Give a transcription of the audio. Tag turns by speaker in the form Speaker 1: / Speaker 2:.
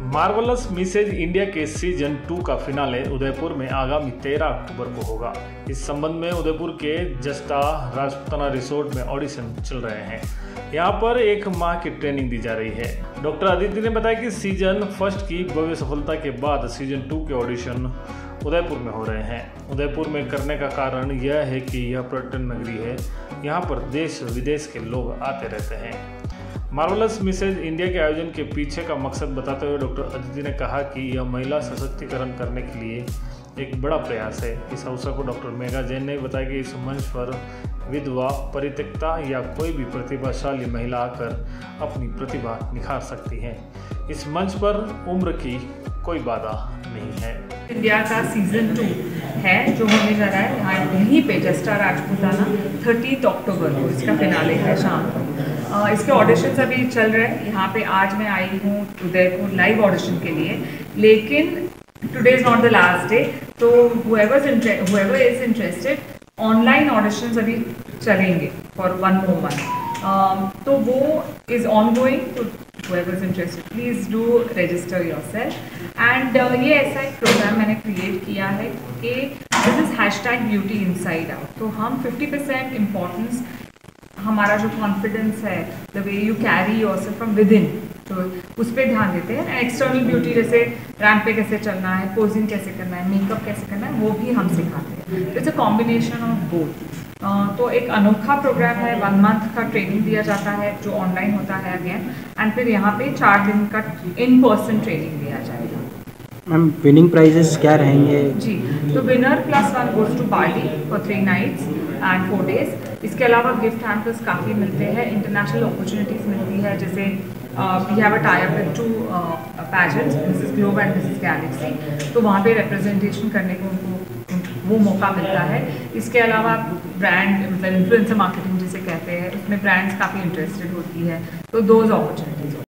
Speaker 1: Marvellous Mrs India के season 2 का finale Udaipur में आगामी 13 अक्टूबर को होगा। इस संबंध में उदयपुर के जस्टा राजपूताना रिसोर्ट में ऑडिशन चल रहे हैं। यहाँ पर 1 माह की ट्रेनिंग दी जा रही है। डॉक्टर अदिति ने बताया कि सीजन फर्स्ट की भव्य सफलता के बाद सीजन 2 के ऑडिशन उदयपुर में हो रहे हैं। उदयपुर में करने का कारण यह है कि यह पर्यटन नगरी है, यहाँ पर देश विदेश के लोग आते रहते हैं। मार्वलस मिसेज इंडिया के आयोजन के पीछे का मकसद बताते हुए डॉक्टर अदिति ने कहा कि यह महिला सशक्तिकरण करने के लिए एक बड़ा प्रयास है। इस अवसर को डॉक्टर मेघा जैन ने बताया कि इस मंच पर विधवा, परित्यक्ता या कोई भी प्रतिभाशाली महिला आकर अपनी प्रतिभा निखार सकती है। इस मंच पर उम्र की कोई बाधा नहीं है।
Speaker 2: इंडिया का सीजन 2 है जो होने जा रहा है यहाँ यहीं पे जस्टा राजपूताना 30 अक्टूबर को इसका फिनाले है शाम को। इसके ऑडिशंस अभी चल रहे हैं। यहाँ पे आज मैं आई हूँ उदयपुर लाइव ऑडिशन के लिए, लेकिन today is not the last day, तो whoever is interested online auditions अभी चलेंगे फॉर 1 more month। तो वो is on going whoever is interested please do register yourself। And ये ऐसा एक प्रोग्राम मैंने क्रिएट किया है कि दिस इज़ #BeautyInsideOut। तो हम 50% इम्पोर्टेंस हमारा जो कॉन्फिडेंस है, the way you carry yourself from within, तो उस पर ध्यान देते हैं। एक्सटर्नल ब्यूटी जैसे रैंप पे कैसे चलना है, पोजिंग कैसे करना है, मेकअप कैसे करना है, वो भी हम सिखाते हैं। It's a combination of both. तो एक अनोखा प्रोग्राम है। 1 month का ट्रेनिंग दिया जाता है जो ऑनलाइन होता है अगेन, एंड फिर यहाँ पे 4 दिन का इन पर्सन ट्रेनिंग दिया जाएगा।
Speaker 3: मैम विनिंग प्राइजेस क्या रहेंगे?
Speaker 2: जी, तो winner +1 goes to Bali for 3 nights and 4 days। इसके अलावा गिफ्ट हैम्पर्स काफ़ी मिलते हैं, इंटरनेशनल अपॉर्चुनिटीज़ मिलती है, जैसे we have a tie up with 2 pageants, this is Globe and this is Galaxy, तो वहाँ पे रिप्रेजेंटेशन करने को उनको वो मौका मिलता है। इसके अलावा ब्रांड मतलब इन्फ्लुएंसर मार्केटिंग जिसे कहते हैं, उसमें ब्रांड्स काफ़ी इंटरेस्टेड होती है, तो दोज अपॉर्चुनिटीज़।